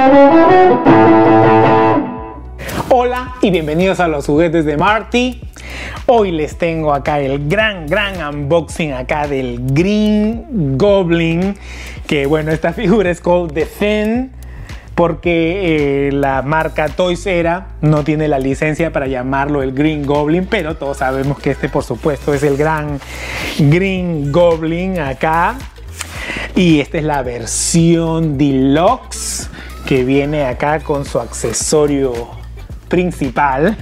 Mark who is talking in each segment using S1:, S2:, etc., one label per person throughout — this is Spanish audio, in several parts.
S1: Hola y bienvenidos a los juguetes de Marty. Hoy les tengo acá el gran unboxing acá del Green Goblin, que bueno, esta figura es called The Thing porque la marca Toys Era no tiene la licencia para llamarlo el Green Goblin, pero todos sabemos que este por supuesto es el gran Green Goblin acá. Y esta es la versión deluxe que viene acá con su accesorio principal.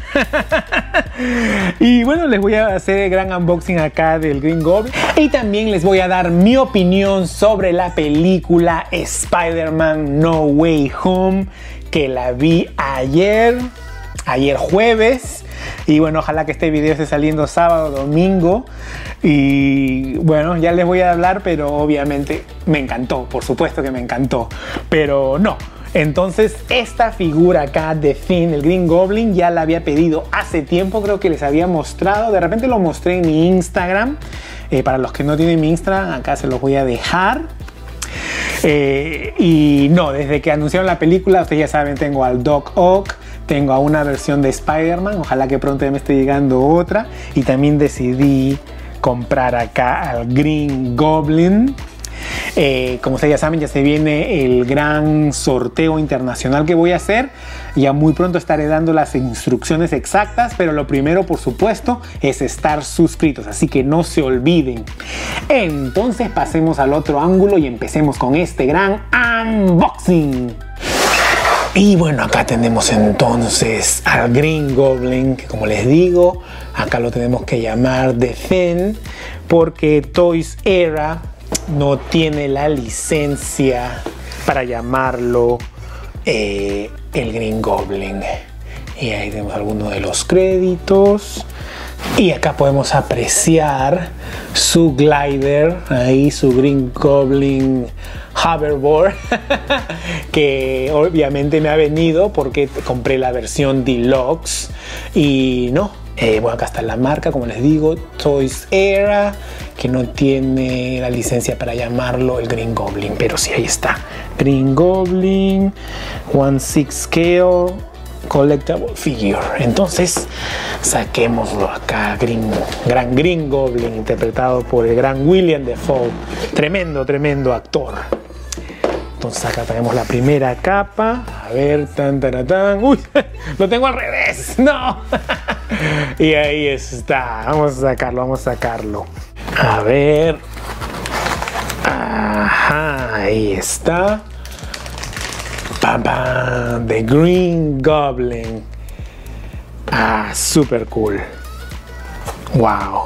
S1: Y bueno, les voy a hacer el gran unboxing acá del Green Goblin y también les voy a dar mi opinión sobre la película Spider-Man No Way Home, que la vi ayer jueves. Y bueno, ojalá que este video esté saliendo sábado, domingo. Y bueno, ya les voy a hablar, pero obviamente me encantó, por supuesto que me encantó, pero no. Entonces esta figura acá de Finn, el Green Goblin, ya la había pedido hace tiempo, creo que les había mostrado, de repente lo mostré en mi Instagram. Para los que no tienen mi Instagram, acá se los voy a dejar. Y no, desde que anunciaron la película, ustedes ya saben, tengo al Doc Ock, tengo a una versión de Spider-Man, ojalá que pronto ya me esté llegando otra. Y también decidí comprar acá al Green Goblin. Como ustedes ya saben, ya se viene el gran sorteo internacional que voy a hacer. Ya muy pronto estaré dando las instrucciones exactas, pero lo primero, por supuesto, es estar suscritos, así que no se olviden. Entonces pasemos al otro ángulo y empecemos con este gran unboxing. Y bueno, acá tenemos entonces al Green Goblin, que como les digo, acá lo tenemos que llamar The Thing, porque Toys Era no tiene la licencia para llamarlo el Green Goblin. Y ahí tenemos algunos de los créditos. Y acá podemos apreciar su glider, ahí su Green Goblin hoverboard, que obviamente me ha venido porque compré la versión deluxe. Y no, bueno, acá está la marca, como les digo, Toys Era, que no tiene la licencia para llamarlo el Green Goblin, pero sí, ahí está, Green Goblin 1/6 scale collectible figure. Entonces saquémoslo acá, gran Green Goblin, interpretado por el gran William Dafoe, tremendo actor. Entonces acá tenemos la primera capa, a ver, uy, lo tengo al revés, no. Y ahí está, vamos a sacarlo. A ver, ajá, ahí está. ¡Pam, pam! The Green Goblin. Ah, super cool. Wow.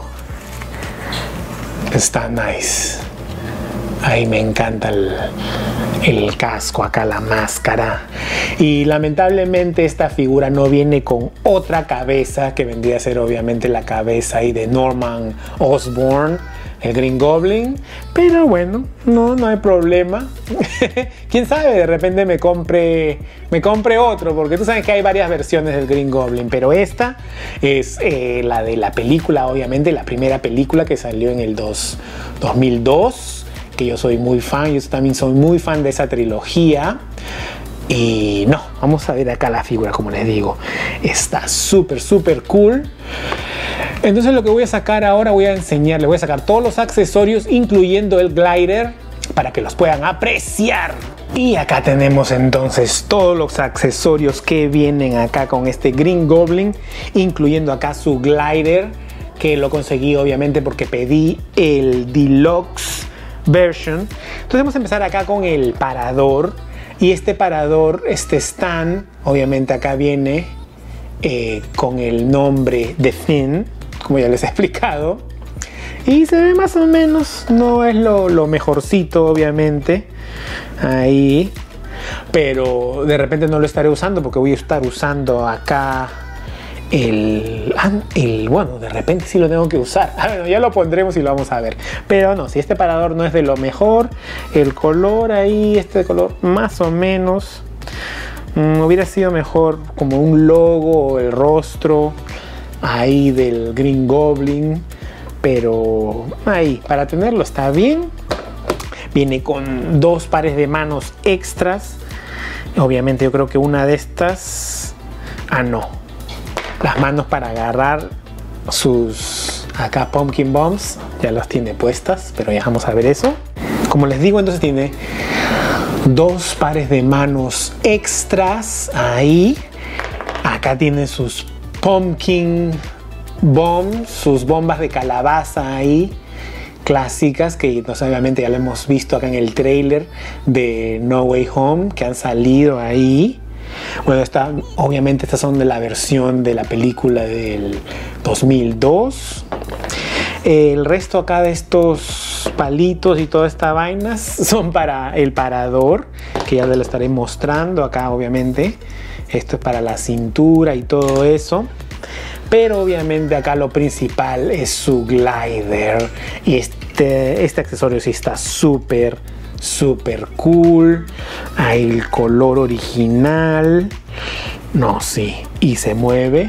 S1: Está nice. Ahí me encanta el casco, acá la máscara. Y lamentablemente esta figura no viene con otra cabeza, que vendría a ser obviamente la cabeza ahí de Norman Osborn, el Green Goblin. Pero bueno, no hay problema. Quién sabe, de repente me compre otro, porque tú sabes que hay varias versiones del Green Goblin, pero esta es la de la película, obviamente la primera película que salió en el 2002, que yo soy muy fan, yo también soy muy fan de esa trilogía. Y no, vamos a ver acá la figura, como les digo, está súper cool. Entonces lo que voy a sacar ahora, voy a sacar todos los accesorios, incluyendo el glider, para que los puedan apreciar. Y acá tenemos entonces todos los accesorios que vienen acá con este Green Goblin, incluyendo acá su glider, que lo conseguí obviamente porque pedí el deluxe version. Entonces vamos a empezar acá con el parador. Y este parador, este stand, obviamente acá viene con el nombre de Finn, como ya les he explicado. Y se ve más o menos, no es lo mejorcito obviamente, ahí. Pero de repente no lo estaré usando porque voy a estar usando acá bueno, de repente sí lo tengo que usar. Bueno, ya lo pondremos y lo vamos a ver. Pero no, si este parador no es de lo mejor, el color ahí, este color más o menos, hubiera sido mejor como un logo o el rostro ahí del Green Goblin. Pero ahí, para tenerlo está bien. Viene con 2 pares de manos extras. Obviamente yo creo que una de estas... Ah, no. Las manos para agarrar sus... Acá Pumpkin Bombs. Ya las tiene puestas, pero ya vamos a ver eso. Como les digo, entonces tiene 2 pares de manos extras ahí. Acá tiene sus Pumpkin Bombs, sus bombas de calabaza ahí, clásicas, que pues, obviamente ya lo hemos visto acá en el trailer de No Way Home, que han salido ahí. Bueno, obviamente estas son de la versión de la película del 2002. El resto acá de estos palitos y toda esta vainas son para el parador, que ya les lo estaré mostrando acá, obviamente. Esto es para la cintura y todo eso. Pero obviamente acá lo principal es su glider. Y este accesorio sí está súper cool. Ahí el color original. No, sí. Y se mueve.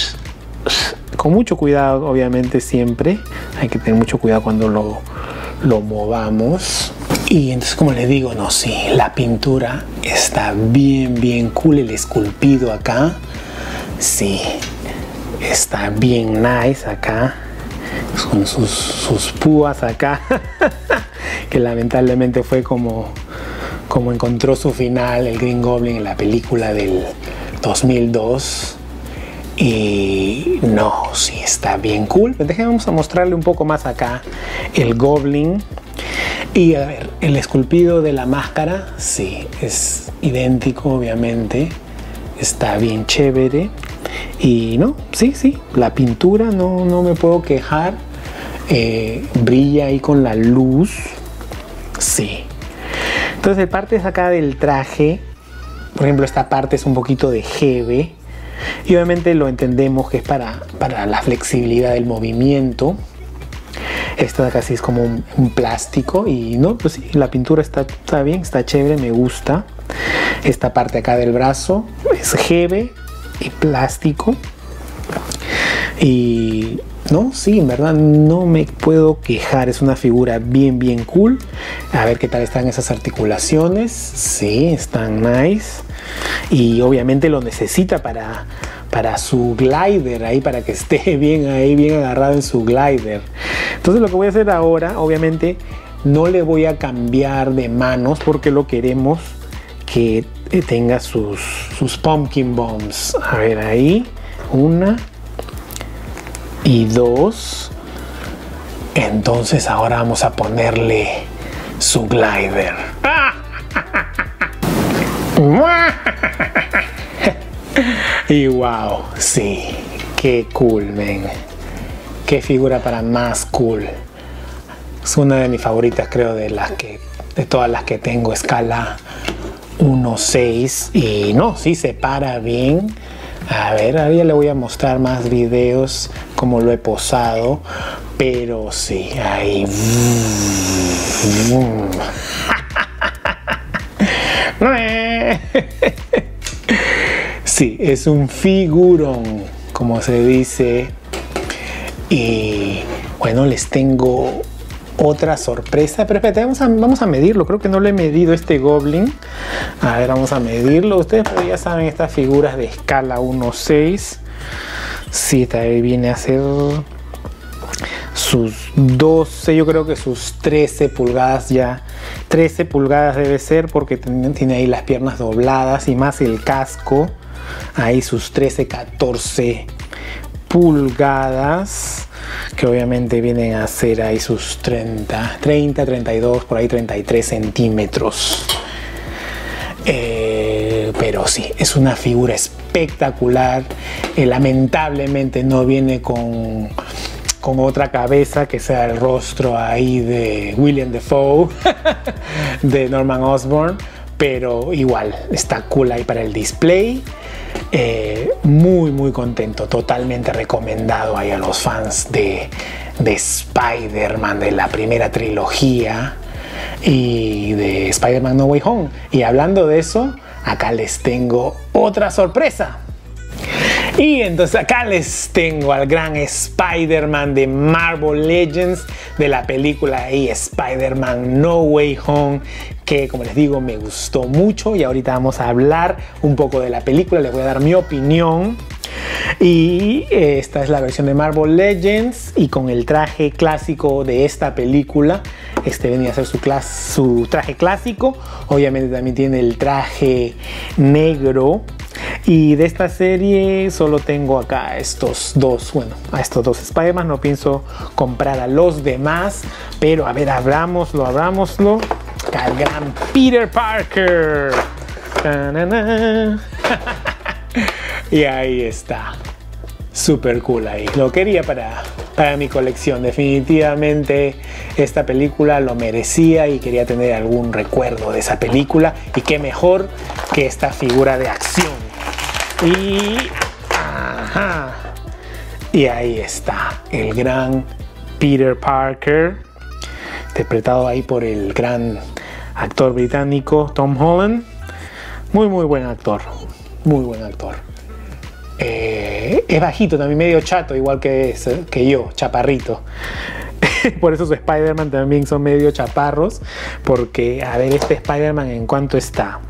S1: Con mucho cuidado, obviamente, siempre. Hay que tener mucho cuidado cuando lo movamos. Y entonces, como les digo, no, sí, la pintura está bien cool. El esculpido acá, sí, está bien nice acá. Con sus púas acá. Que lamentablemente fue como encontró su final el Green Goblin en la película del 2002. Y no, sí está bien cool. Vamos a mostrarle un poco más acá el Goblin. Y a ver, el esculpido de la máscara, sí, es idéntico, obviamente. Está bien chévere. Y no, sí, la pintura no me puedo quejar. Brilla ahí con la luz. Sí. Entonces, partes acá del traje, por ejemplo, esta parte es un poquito de jeve. Y obviamente lo entendemos que es para la flexibilidad del movimiento. Esta de acá sí es como un plástico. Y no, pues sí, la pintura está bien, está chévere, me gusta. Esta parte acá del brazo es jeve y plástico. Y no, sí, en verdad no me puedo quejar. Es una figura bien cool. A ver qué tal están esas articulaciones. Sí, están nice. Y obviamente lo necesita para su glider ahí, para que esté bien ahí, bien agarrado en su glider. Entonces lo que voy a hacer ahora, obviamente no le voy a cambiar de manos porque lo queremos que tenga sus Pumpkin Bombs. A ver, ahí, 1 y 2. Entonces ahora vamos a ponerle su glider. Y wow, sí, qué cool, men. Qué figura para más cool. Es una de mis favoritas, creo, de todas las que tengo, escala 1.6. Y no, sí se para bien. A ver, ahora ya le voy a mostrar más videos como lo he posado. Pero sí, ahí. Sí, es un figurón, como se dice. Y bueno, les tengo otra sorpresa. Pero espérate, vamos a medirlo. Creo que no lo he medido este Goblin. A ver, vamos a medirlo. Ustedes pues, ya saben estas figuras de escala 1.6. Sí, también viene a ser sus 12, yo creo que sus 13 pulgadas ya. 13 pulgadas debe ser porque tiene ahí las piernas dobladas y más el casco. Ahí sus 13, 14 pulgadas, que obviamente vienen a ser ahí sus 30, 32, por ahí 33 centímetros. Pero sí, es una figura espectacular. Lamentablemente no viene con otra cabeza que sea el rostro ahí de William Dafoe, de Norman Osborn, pero igual está cool ahí para el display. Muy contento, totalmente recomendado ahí a los fans de Spider-Man, de la primera trilogía y de Spider-Man No Way Home. Y hablando de eso, acá les tengo otra sorpresa. Y entonces acá les tengo al gran Spider-Man de Marvel Legends, de la película ahí Spider-Man No Way Home, que como les digo me gustó mucho, y ahorita vamos a hablar un poco de la película, les voy a dar mi opinión. Y esta es la versión de Marvel Legends, y con el traje clásico de esta película. Este venía a ser su traje clásico. Obviamente también tiene el traje negro. Y de esta serie solo tengo acá estos dos, bueno, a estos dos Spider-Man. No pienso comprar a los demás, pero a ver, abrámoslo. Acá el gran Peter Parker. Y ahí está, super cool ahí. Lo quería para mi colección. Definitivamente esta película lo merecía y quería tener algún recuerdo de esa película. Y qué mejor que esta figura de acción. Y ahí está, el gran Peter Parker, interpretado ahí por el gran actor británico Tom Holland. Muy buen actor. Muy buen actor. Es bajito, también medio chato, igual que yo, chaparrito. Por eso sus Spider-Man también son medio chaparros. Porque, a ver, este Spider-Man, ¿en cuánto está?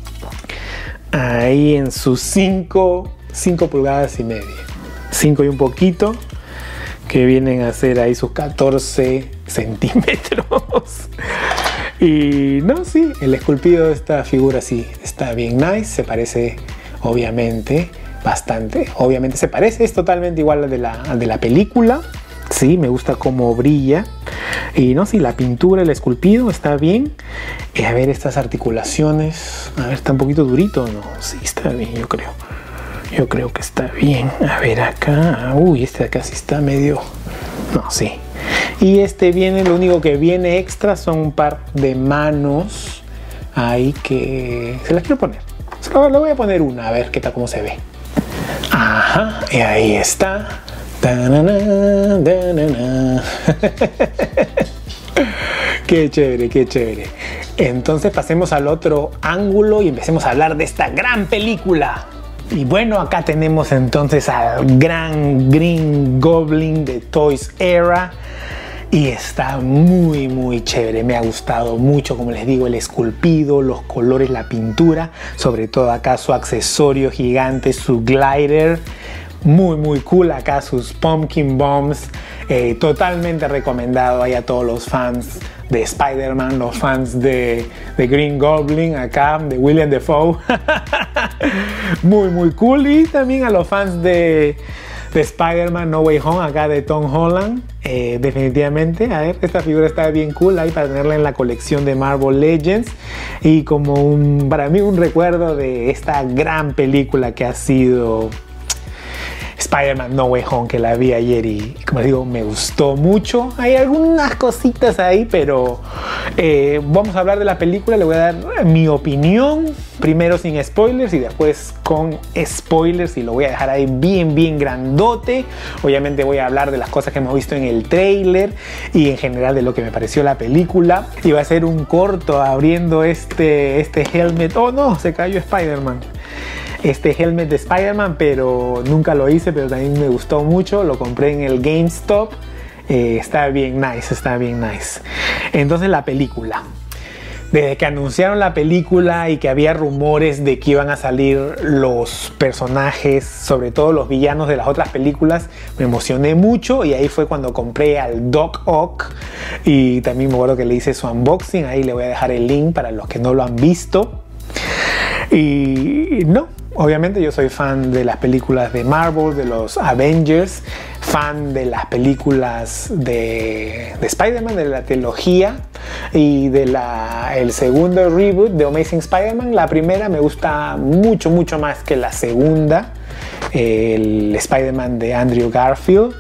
S1: Ahí en sus 5 pulgadas y media. 5 y un poquito. Que vienen a ser ahí sus 14 centímetros. Y no, sí, el esculpido de esta figura sí está bien nice. Se parece, obviamente, bastante. Obviamente se parece, es totalmente igual al de la película. Sí, me gusta cómo brilla. Y no, sí, la pintura, el esculpido está bien. A ver, estas articulaciones. A ver, está un poquito durito, ¿no? Sí, está bien, yo creo. Yo creo que está bien. A ver acá. Uy, este de acá sí está medio... No, sí. Y este viene, lo único que viene extra son un par de manos. Ahí que... Se las quiero poner. Le voy a poner una, a ver qué tal, cómo se ve. Ajá, y ahí está. Qué chévere, qué chévere. Entonces pasemos al otro ángulo y empecemos a hablar de esta gran película. Y bueno, acá tenemos entonces al gran Green Goblin de Toys Era. Y está muy chévere, me ha gustado mucho, como les digo, el esculpido, los colores, la pintura, sobre todo acá su accesorio gigante, su glider, muy cool. Acá sus pumpkin bombs, totalmente recomendado ahí a todos los fans de Spider-Man, los fans de Green Goblin, acá de William Dafoe. muy cool. Y también a los fans de Spider-Man No Way Home, acá de Tom Holland. Definitivamente, a ver, esta figura está bien cool ahí para tenerla en la colección de Marvel Legends, y como para mí un recuerdo de esta gran película que ha sido Spider-Man No Way Home, que la vi ayer y, como les digo, me gustó mucho. Hay algunas cositas ahí, pero vamos a hablar de la película. Le voy a dar mi opinión, primero sin spoilers y después con spoilers, y lo voy a dejar ahí bien grandote. Obviamente voy a hablar de las cosas que hemos visto en el trailer y en general de lo que me pareció la película. Y va a ser un corto abriendo este helmet. Oh no, se cayó Spider-Man. Este helmet de Spider-Man, pero nunca lo hice, pero también me gustó mucho. Lo compré en el GameStop. Está bien nice. Entonces, la película. Desde que anunciaron la película y que había rumores de que iban a salir los personajes, sobre todo los villanos de las otras películas, me emocioné mucho, y ahí fue cuando compré al Doc Ock, y también me acuerdo que le hice su unboxing. Ahí le voy a dejar el link para los que no lo han visto. Y no, obviamente yo soy fan de las películas de Marvel, de los Avengers, fan de las películas de Spider-Man, de la trilogía, y de el segundo reboot de Amazing Spider-Man. La primera me gusta mucho más que la segunda, el Spider-Man de Andrew Garfield.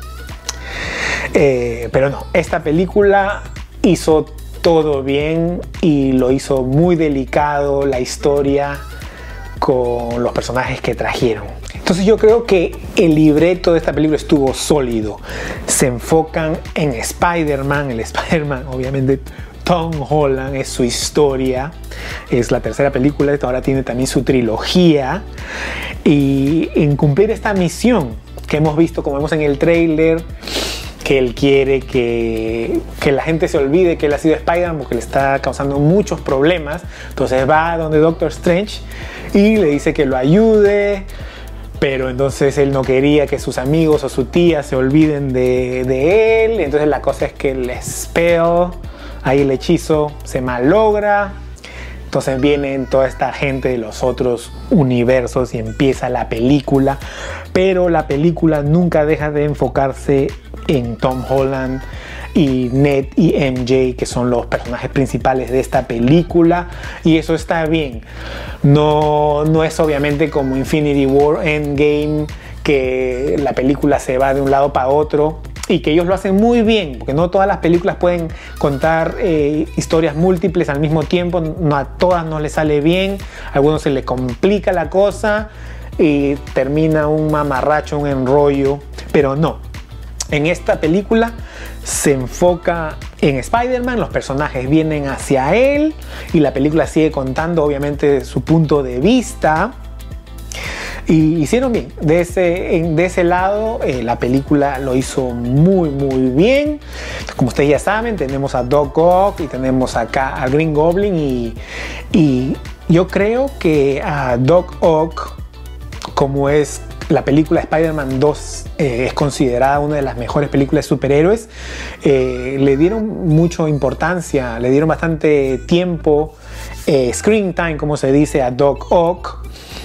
S1: Pero no, esta película hizo todo bien y lo hizo muy delicado, la historia, con los personajes que trajeron. Entonces yo creo que el libreto de esta película estuvo sólido. Se enfocan en Spider-Man, el Spider-Man obviamente Tom Holland, es su historia, es la tercera película, ahora tiene también su trilogía, y en cumplir esta misión que hemos visto, como vemos en el tráiler, que él quiere que la gente se olvide que él ha sido Spider-Man porque le está causando muchos problemas. Entonces va donde Doctor Strange y le dice que lo ayude, pero entonces él no quería que sus amigos o su tía se olviden de él. Entonces la cosa es que el spell, ahí el hechizo se malogra. Entonces vienen toda esta gente de los otros universos y empieza la película, pero la película nunca deja de enfocarse en Tom Holland y Ned y MJ, que son los personajes principales de esta película, y eso está bien. No es obviamente como Infinity War, Endgame, que la película se va de un lado para otro, y que ellos lo hacen muy bien, porque no todas las películas pueden contar historias múltiples al mismo tiempo, no a todas no les sale bien, a algunos se les complica la cosa y termina un mamarracho, un enrollo, pero no. En esta película se enfoca en Spider-Man, los personajes vienen hacia él y la película sigue contando obviamente su punto de vista. Y hicieron bien, de ese lado la película lo hizo muy bien. Como ustedes ya saben, tenemos a Doc Ock y tenemos acá a Green Goblin, y yo creo que a Doc Ock, como es la película Spider-Man 2, es considerada una de las mejores películas de superhéroes, le dieron mucha importancia, le dieron bastante tiempo, screen time como se dice, a Doc Ock.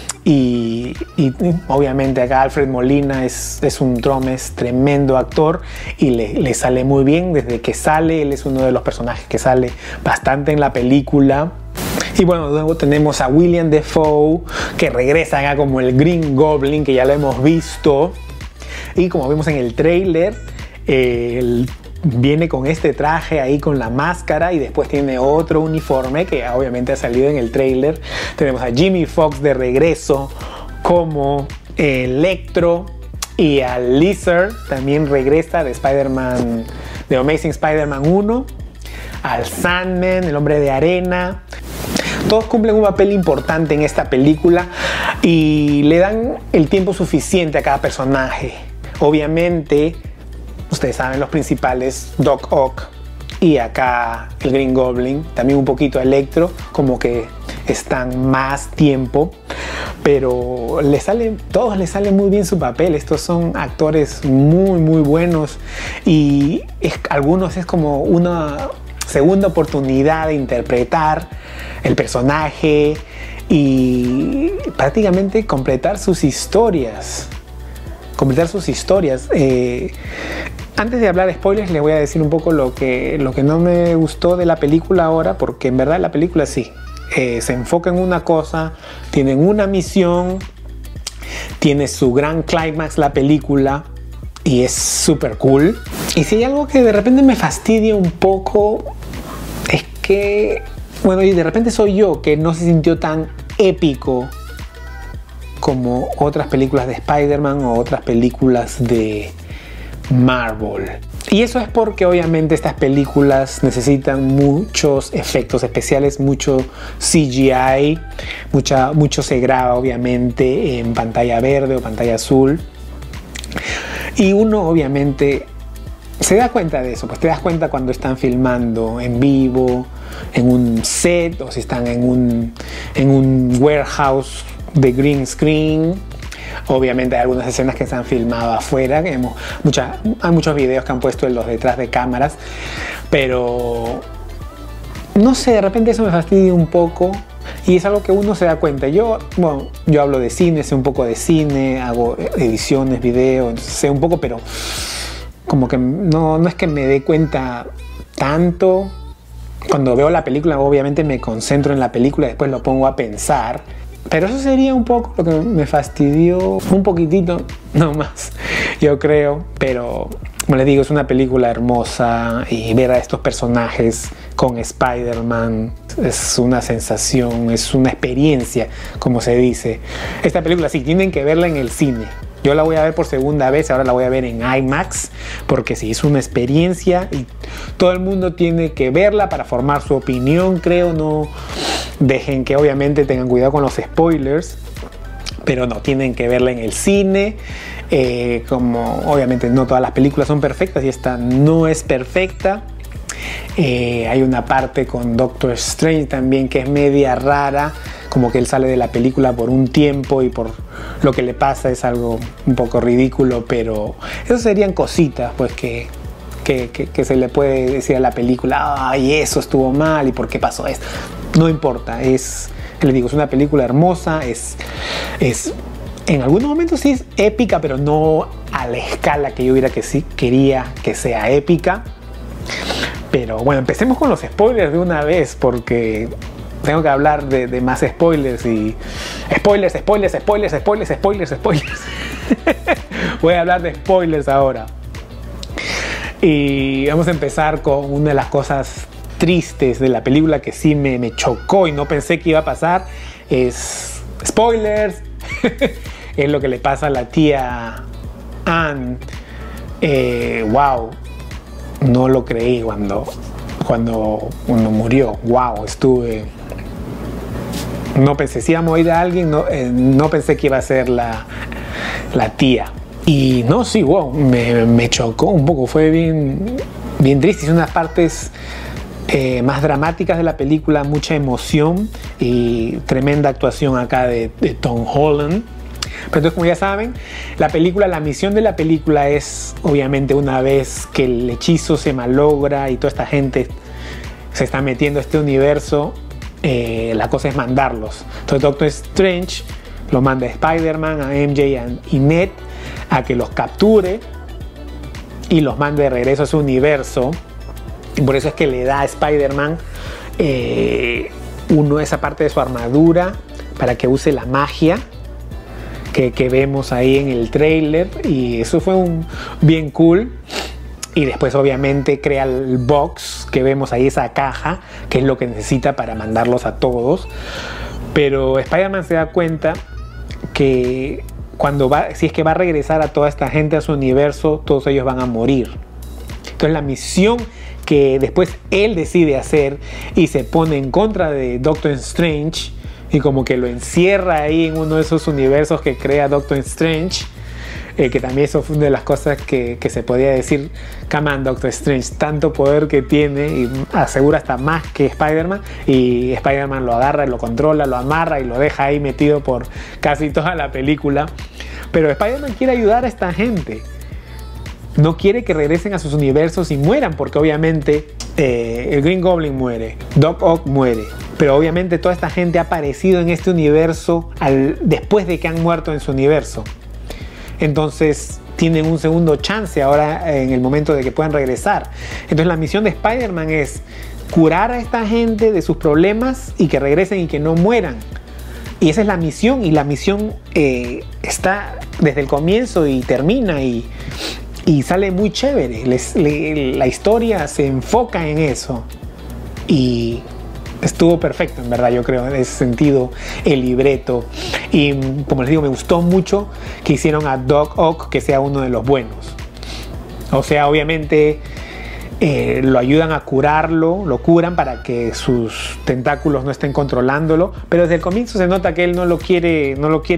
S1: Y obviamente acá Alfred Molina es tremendo actor y le sale muy bien desde que sale. Él es uno de los personajes que sale bastante en la película. Y bueno, luego tenemos a William Dafoe, que regresa acá como el Green Goblin, que ya lo hemos visto. Y como vemos en el tráiler, viene con este traje ahí con la máscara, y después tiene otro uniforme que obviamente ha salido en el tráiler. Tenemos a Jimmy Fox de regreso como Electro, y a Lizard también regresa de Spider-Man, de Amazing Spider-Man 1, al Sandman, el Hombre de Arena. Todos cumplen un papel importante en esta película y le dan el tiempo suficiente a cada personaje. Obviamente, ustedes saben, los principales, Doc Ock y acá el Green Goblin, también un poquito Electro, como que están más tiempo, pero todos les sale muy bien su papel. Estos son actores muy buenos, y algunos es como una segunda oportunidad de interpretar el personaje y prácticamente completar sus historias. Antes de hablar de spoilers, les voy a decir un poco lo que no me gustó de la película ahora, porque en verdad la película sí se enfoca en una cosa, tienen una misión, tiene su gran clímax la película y es súper cool. Y si hay algo que de repente me fastidia un poco, es que, bueno, y de repente soy yo, que no se sintió tan épico como otras películas de Spider-Man o otras películas de Marvel. Y eso es porque obviamente estas películas necesitan muchos efectos especiales, mucho CGI, mucho se graba obviamente en pantalla verde o pantalla azul. Y uno obviamente se da cuenta de eso, pues te das cuenta cuando están filmando en vivo, en un set, o si están en un warehouse de green screen. Obviamente hay algunas escenas que se han filmado afuera, hay muchos videos que han puesto en los detrás de cámaras, pero no sé, de repente eso me fastidia un poco y es algo que uno se da cuenta. Yo hablo de cine, sé un poco de cine, hago ediciones, videos, sé un poco, pero como que no es que me dé cuenta tanto. Cuando veo la película obviamente me concentro en la película, después lo pongo a pensar. Pero eso sería un poco lo que me fastidió, un poquitito, no más, yo creo. Pero, como les digo, es una película hermosa y ver a estos personajes con Spider-Man es una sensación, es una experiencia, como se dice. Esta película sí, tienen que verla en el cine. Yo la voy a ver por segunda vez, ahora la voy a ver en IMAX, porque sí, es una experiencia y todo el mundo tiene que verla para formar su opinión, creo. No dejen que obviamente tengan cuidado con los spoilers, pero no, tienen que verla en el cine. Como obviamente no todas las películas son perfectas y esta no es perfecta. Hay una parte con Doctor Strange también que es media rara, como que él sale de la película por un tiempo y por lo que le pasa es algo un poco ridículo, pero eso serían cositas pues que se le puede decir a la película, ay, eso estuvo mal y por qué pasó esto. No importa, les digo, es una película hermosa, es en algunos momentos sí es épica, pero no a la escala que yo quería que sea épica. Pero bueno, empecemos con los spoilers de una vez, porque tengo que hablar de más spoilers y... Spoilers. Voy a hablar de spoilers ahora. Y vamos a empezar con una de las cosas tristes de la película que sí me chocó y no pensé que iba a pasar. Es... spoilers. Es lo que le pasa a la tía Anne. Wow. No lo creí cuando murió. Wow, no pensé, si iba a morir a alguien, no pensé que iba a ser la tía. Y no, sí, wow, me chocó un poco, fue bien triste. Son unas partes más dramáticas de la película, mucha emoción y tremenda actuación acá de Tom Holland. Pero entonces, como ya saben, la misión de la película es, obviamente, una vez que el hechizo se malogra y toda esta gente se está metiendo a este universo, la cosa es mandarlos. Entonces Doctor Strange lo manda a Spider-Man, a MJ y Ned a que los capture y los mande de regreso a su universo. Y por eso es que le da a Spider-Man esa parte de su armadura para que use la magia que vemos ahí en el trailer, y eso fue bien cool. Y después obviamente crea el box que vemos ahí, esa caja, que es lo que necesita para mandarlos a todos. Pero Spider-Man se da cuenta que si es que va a regresar a toda esta gente a su universo, todos ellos van a morir. Entonces la misión que después él decide hacer y se pone en contra de Doctor Strange y como que lo encierra ahí en uno de esos universos que crea Doctor Strange, que también eso fue una de las cosas que se podía decir, come on Doctor Strange, tanto poder que tiene y asegura hasta más que Spider-Man, y Spider-Man lo agarra, lo controla, lo amarra y lo deja ahí metido por casi toda la película. Pero Spider-Man quiere ayudar a esta gente, no quiere que regresen a sus universos y mueran, porque obviamente el Green Goblin muere, Doc Ock muere, pero obviamente toda esta gente ha aparecido en este universo después de que han muerto en su universo. Entonces tienen un segundo chance ahora en el momento de que puedan regresar. Entonces la misión de Spider-Man es curar a esta gente de sus problemas y que regresen y que no mueran. Y esa es la misión, y la misión está desde el comienzo y termina y sale muy chévere. La historia se enfoca en eso y estuvo perfecto, en verdad, yo creo, en ese sentido, el libreto. Y como les digo, me gustó mucho que hicieron a Doc Ock que sea uno de los buenos. O sea, obviamente lo ayudan a curarlo, lo curan para que sus tentáculos no estén controlándolo, pero desde el comienzo se nota que él no quiere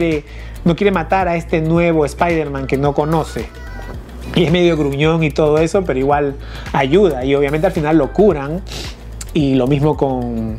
S1: matar a este nuevo Spider-Man que no conoce. Y es medio gruñón y todo eso, pero igual ayuda, y obviamente al final lo curan. Y lo mismo con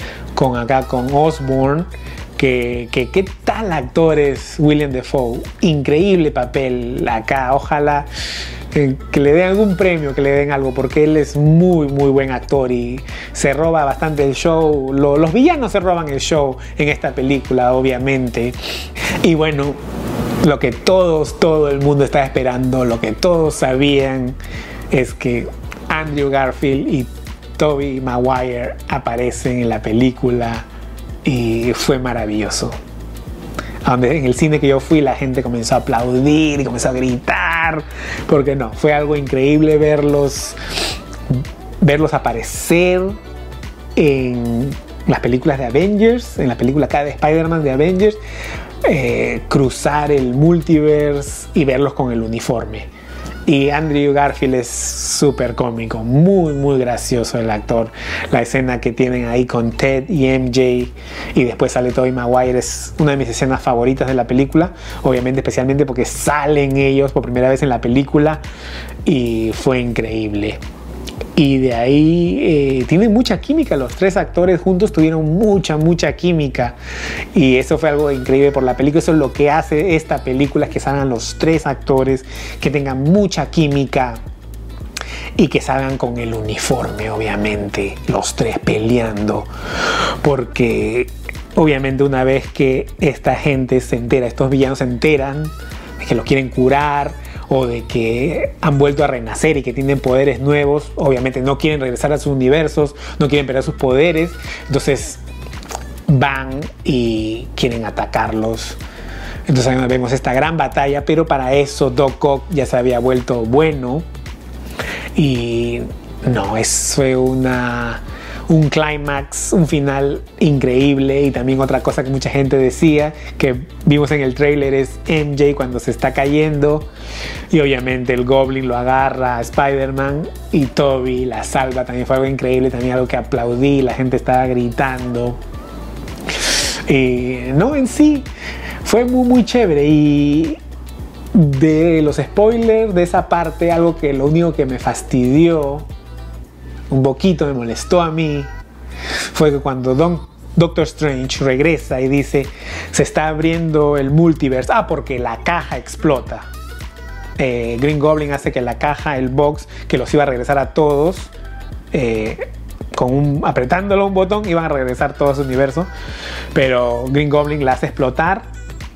S1: Osborn, que qué tal actor es William Dafoe, increíble papel acá. Ojalá que le den algún premio, que le den algo, porque él es muy buen actor y se roba bastante el show. Los villanos se roban el show en esta película, obviamente. Y bueno, lo que todo el mundo estaba esperando, lo que todos sabían, es que Andrew Garfield y Tobey Maguire aparecen en la película, y fue maravilloso. En el cine que yo fui, la gente comenzó a aplaudir y comenzó a gritar, porque no, fue algo increíble verlos aparecer en las películas de Avengers, en la película acá de Spider-Man de Avengers, cruzar el multiverse y verlos con el uniforme. Y Andrew Garfield es súper cómico, muy muy gracioso el actor. La escena que tienen ahí con Ted y MJ y después sale Tobey Maguire es una de mis escenas favoritas de la película, obviamente especialmente porque salen ellos por primera vez en la película y fue increíble. Y de ahí tienen mucha química, los tres actores juntos tuvieron mucha química y eso fue algo increíble por la película. Eso es lo que hace esta película, que salgan los tres actores, que tengan mucha química y que salgan con el uniforme, obviamente, los tres peleando, porque obviamente una vez que esta gente se entera, estos villanos se enteran de que los quieren curar o de que han vuelto a renacer y que tienen poderes nuevos, obviamente no quieren regresar a sus universos, no quieren perder sus poderes, entonces van y quieren atacarlos. Entonces ahí vemos esta gran batalla, pero para eso Doc Ock ya se había vuelto bueno y no, eso fue un clímax, un final increíble. Y también otra cosa que mucha gente decía, que vimos en el tráiler, es MJ cuando se está cayendo y obviamente el Goblin lo agarra a Spider-Man y Tobey la salva. También fue algo increíble, también algo que aplaudí, la gente estaba gritando. No, en sí fue muy chévere. Y de los spoilers de esa parte, algo que lo único que me fastidió un poquito, me molestó a mí, fue que cuando Doctor Strange regresa y dice se está abriendo el multiverse, porque la caja explota. Green Goblin hace que la caja, el box que los iba a regresar a todos, apretándolo un botón iban a regresar todo su universo, pero Green Goblin la hace explotar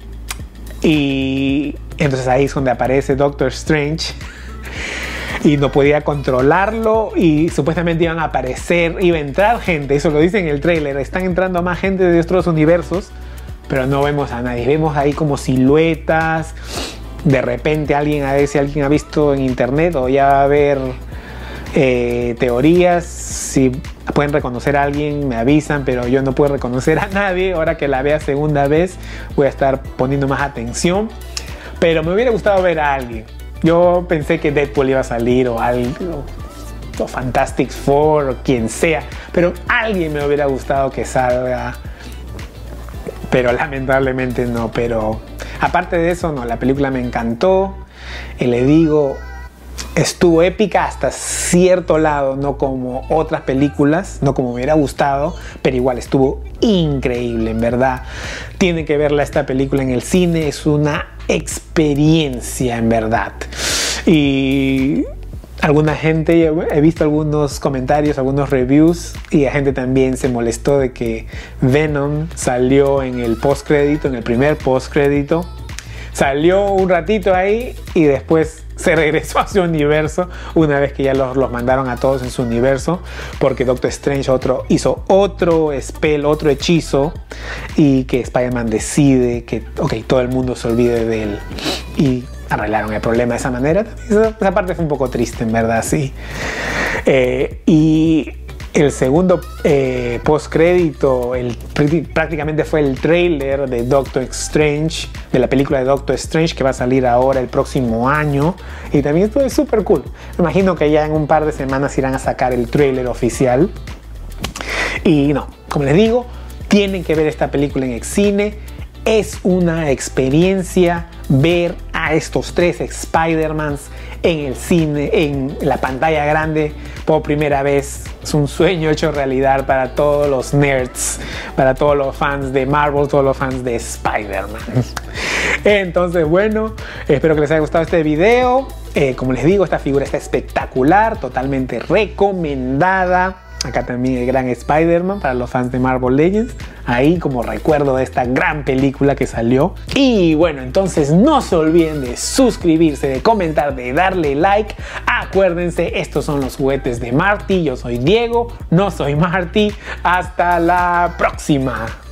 S1: y entonces ahí es donde aparece Doctor Strange y no podía controlarlo y supuestamente iba a entrar gente, eso lo dice en el tráiler, están entrando más gente de otros universos, pero no vemos a nadie, vemos ahí como siluetas, de repente alguien, a ver si alguien ha visto en internet o ya va a ver teorías, si pueden reconocer a alguien me avisan, pero yo no puedo reconocer a nadie. Ahora que la vea segunda vez voy a estar poniendo más atención, pero me hubiera gustado ver a alguien. Yo pensé que Deadpool iba a salir o algo, o Fantastic Four o quien sea, pero alguien me hubiera gustado que salga, pero lamentablemente no. Pero aparte de eso, no, la película me encantó, le digo, estuvo épica hasta cierto lado, no como otras películas, no como me hubiera gustado, pero igual estuvo increíble, en verdad. Tienen que verla esta película en el cine, es una experiencia, en verdad. Y alguna gente, he visto algunos comentarios, algunos reviews, y la gente también se molestó de que Venom salió en el postcrédito, en el primer postcrédito. Salió un ratito ahí y después se regresó a su universo una vez que ya los mandaron a todos en su universo, porque Doctor Strange hizo otro spell, otro hechizo, y que Spider-Man decide que todo el mundo se olvide de él y arreglaron el problema de esa manera. Esa parte fue un poco triste, en verdad, sí. Y el segundo postcrédito prácticamente fue el tráiler de Doctor Strange, de la película de Doctor Strange, que va a salir ahora el próximo año, y también esto es súper cool. Me imagino que ya en un par de semanas irán a sacar el tráiler oficial. Y no, como les digo, tienen que ver esta película en el cine. Es una experiencia ver a estos tres Spider-Mans en el cine, en la pantalla grande, por primera vez. Es un sueño hecho realidad para todos los nerds, para todos los fans de Marvel, todos los fans de Spider-Man. Entonces, bueno, espero que les haya gustado este video. Como les digo, esta figura está espectacular, totalmente recomendada. Acá también el gran Spider-Man para los fans de Marvel Legends, ahí como recuerdo de esta gran película que salió. Y bueno, entonces no se olviden de suscribirse, de comentar, de darle like. Acuérdense, estos son los juguetes de Marty. Yo soy Diego, no soy Marty. Hasta la próxima.